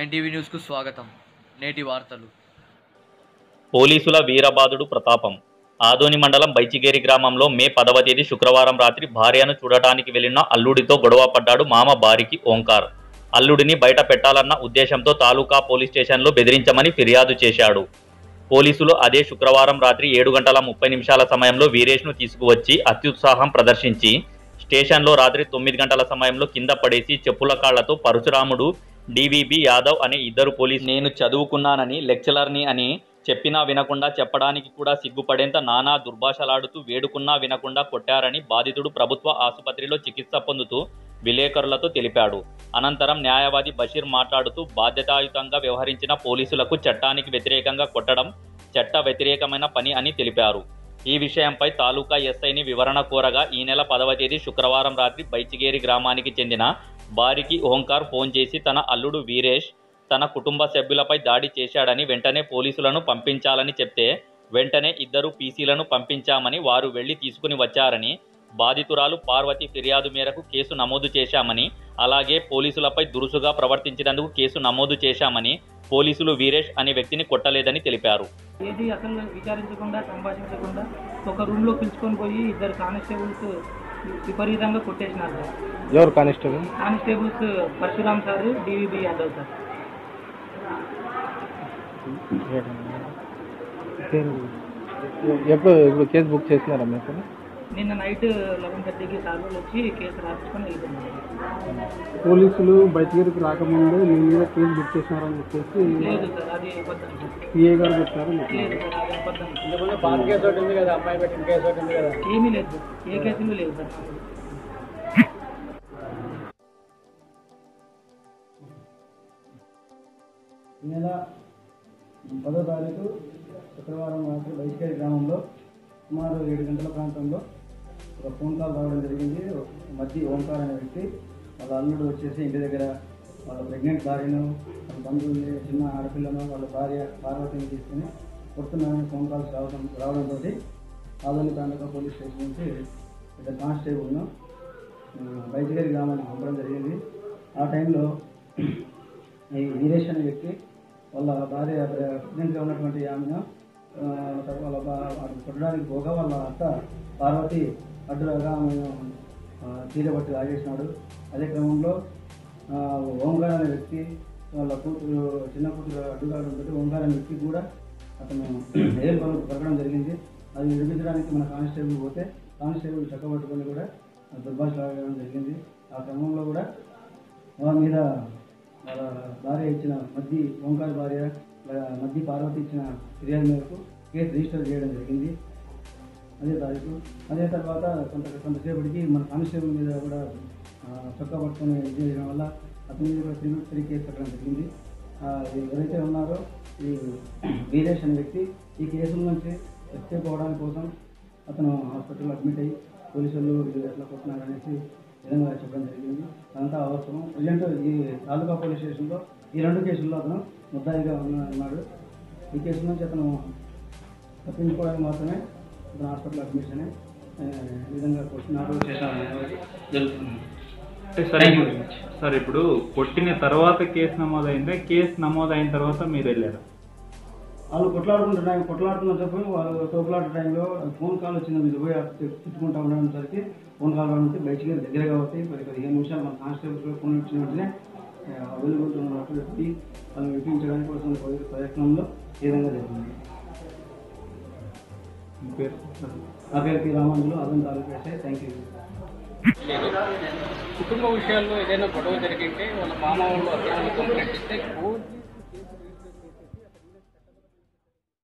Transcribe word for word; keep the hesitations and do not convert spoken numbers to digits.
Nine TV న్యూస్కు స్వాగతం. నేటి వార్తలు. పోలీసుల వీరబాదుడు ప్రతాపం. ఆదోని మండలం బైచిగేరి గ్రామంలో మే పదవ తేదీ శుక్రవారం రాత్రి భార్యను చూడటానికి వెళ్లిన అల్లుడితో గొడవ పడ్డాడు మామ బారికి ఓంకార్. అల్లుడిని బయట పెట్టాలన్న ఉద్దేశంతో తాలూకా పోలీస్ స్టేషన్లో బెదిరించమని ఫిర్యాదు చేశాడు. పోలీసులు అదే శుక్రవారం రాత్రి ఏడు గంటల ముప్పై నిమిషాల సమయంలో వీరేష్ను తీసుకువచ్చి అత్యుత్సాహం ప్రదర్శించి స్టేషన్లో రాత్రి తొమ్మిది గంటల సమయంలో కింద పడేసి చెప్పుల కాళ్లతో పరశురాముడు, డివిబి యాదవ్ అనే ఇద్దరు పోలీసు నేను చదువుకున్నానని, లెక్చరర్ని అని చెప్పినా వినకుండా, చెప్పడానికి కూడా సిగ్గుపడేంత నానా దుర్భాషలాడుతూ వేడుకున్నా వినకుండా కొట్టారని బాధితుడు ప్రభుత్వ ఆసుపత్రిలో చికిత్స పొందుతూ విలేకరులతో తెలిపాడు. అనంతరం న్యాయవాది బషీర్ మాట్లాడుతూ బాధ్యతాయుతంగా వ్యవహరించిన పోలీసులకు చట్టానికి వ్యతిరేకంగా కొట్టడం చట్ట వ్యతిరేకమైన పని అని తెలిపారు. ఈ విషయంపై తాలూకా ఎస్ఐని వివరణ కోరగా ఈ నెల పదవ తేదీ శుక్రవారం రాత్రి బైచిగేరి గ్రామానికి చెందిన బారికి ఓంకార్ ఫోన్ చేసి తన అల్లుడు వీరేష్ తన కుటుంబ సభ్యులపై దాడి చేశాడని వెంటనే పోలీసులను పంపించాలని చెప్తే వెంటనే ఇద్దరు పీసీలను పంపించామని, వారు వెళ్లి తీసుకుని వచ్చారని, బాధితురాలు పార్వతి ఫిర్యాదు మేరకు కేసు నమోదు చేశామని, అలాగే పోలీసులపై దురుసుగా ప్రవర్తించినందుకు కేసు నమోదు చేశామని, పోలీసులు వీరేష్ అనే వ్యక్తిని కొట్టలేదని తెలిపారు. ఏది అసలు విచారించకుండా, సంభాషించకుండా ఒక రూమ్ లో పిలుచుకొని పోయి ఇద్దరు కానిస్టేబుల్స్ విపరీతంగా కొట్టేసినారు సార్. ఎవరు constable? Constables Parashuram sir, DVB Yadav sir. ఎప్పుడు ఇప్పుడు కేసు బుక్ చేసినారా మీకు? నిన్న నైట్ లెవెన్ థర్టీకి సార్లు వచ్చి కేసు రాసుకొని వెళ్తున్నారు. పోలీసులు బయటగిరికి రాకముందు మీ మీద కేసు బుక్ చేసినారని చెప్పేసి లేదు సార్, అది అబద్ధం సార్. సిఏ గారు చెప్పారు. లేదు సార్, అది అబద్ధం. కేసు ఒకటి ఉంది కదా, అమ్మాయి పెట్టిన కేసు ఒకటి ఉంది కదా, ఏమీ లేదు సార్, ఏ కేసులు లేదు సార్. ఈ నెల పదో తారీఖు శుక్రవారం రాత్రి బైచిగేరి గ్రామంలో సుమారు ఏడు గంటల ప్రాంతంలో ఒక ఫోన్ కాల్ రావడం జరిగింది. మధ్య ఓంకార్ అనే వ్యక్తి వాళ్ళ అల్లుడు వచ్చేసి ఇంటి దగ్గర వాళ్ళ ప్రెగ్నెంట్ భార్యను, వాళ్ళ బంధువుల్ని, చిన్న ఆడపిల్లను, వాళ్ళ భార్య పార్వతిని తీసుకుని కొడుతున్నారని ఫోన్ కాల్స్ రావడం రావడంతో ఆదోని తాలూకా పోలీస్ స్టేషన్ నుంచి ఇద్దరు కానిస్టేబుల్ను బైచిగేరి గ్రామానికి పంపడం జరిగింది. ఆ టైంలో ఈ వీరేష్ అనే వ్యక్తి వాళ్ళ భార్య ప్రెగ్నెంట్గా ఉన్నటువంటి ఆమెను వాళ్ళ కొట్టడానికి పోగా వాళ్ళ అత్త పార్వతి అడ్డురాగా ఆమెను తీరబట్టి ఆగేసినాడు. అదే క్రమంలో ఓంకార్ అనే వ్యక్తి వాళ్ళ కూతురు, చిన్న కూతురు అడ్డుకావడంతో ఓంకార్ అనే వ్యక్తి కూడా అతను ఏం పనులు పరగడం జరిగింది. అది విడిపించడానికి మన కానిస్టేబుల్ పోతే కానిస్టేబుల్ చక్కబట్టుకొని కూడా దుర్భాష ఆగడం జరిగింది. ఆ క్రమంలో కూడా వాళ్ళ మీద వాళ్ళ భార్య ఇచ్చిన మధ్య ఓంకార్ భార్య మధ్య పార్వతి ఇచ్చిన ఫిర్యాదు మేరకు కేసు రిజిస్టర్ చేయడం జరిగింది అదే తారీఖు. అదే తర్వాత కొంత కొంతసేపటికి మన కానిస్టేబుల్ మీద కూడా చొక్కా పట్టుకొని ఇది చేయడం వల్ల అతని మీద కూడా తిరిగి తిరిగి కేసు కట్టడం జరిగింది. ఎవరైతే ఉన్నారో ఈ వీరేష్ అనే వ్యక్తి ఈ కేసుల నుంచి ఎస్కేప్ అవ్వడానికి కోసం అతను హాస్పిటల్లో అడ్మిట్ అయ్యి పోలీసులు ఎట్లా కొట్టున్నారు అనేసి విధంగా చెప్పడం జరిగింది. అదంతా అవసరం. ప్రజెంట్ ఈ తాలూకా పోలీస్ స్టేషన్లో ఈ రెండు కేసుల్లో అతను ముద్దాయిగా ఉన్నాడు. ఈ కేసు నుంచి అతను తప్పించుకోవడానికి మాత్రమే అతను హాస్పిటల్ అడ్మిషన్ ఈ విధంగా క్వశ్చన్ ఆర్డర్ చేశాను జరుగుతుంది. సార్, ఇప్పుడు కొట్టిన తర్వాత కేసు నమోదైందా? కేసు నమోదైన తర్వాత మీరు వెళ్ళారు? వాళ్ళు కొట్లాడుకుంటున్న టైం కొట్లాడుతున్న చెప్పి వాళ్ళు తోపులాట టైంలో ఫోన్ కాల్ వచ్చింది. మీరు పోయి తిట్టుకుంటా ఉండడం సరికి ఫోన్ కాల్ రావడానికి బయటికి దగ్గర కాబట్టి పది పదిహేను నిమిషాలు మన కానిస్టేబుల్ ఫోన్ వచ్చిన వెంటనే అవైలబుల్ ఉన్నట్టు వ్యక్తి వాళ్ళని వినిపించడానికి కోసం ప్రయత్నంలో ఏ విధంగా జరిగింది. నా పేరు పి రామాంజులు, అదన్ తాలూకా ఎస్ఐ. Thank you. కుటుంబ విషయాల్లో ఏదైనా గొడవ జరిగింటే వాళ్ళ మామ వాళ్ళు అత్యంత కంప్లైంట్ ఇస్తే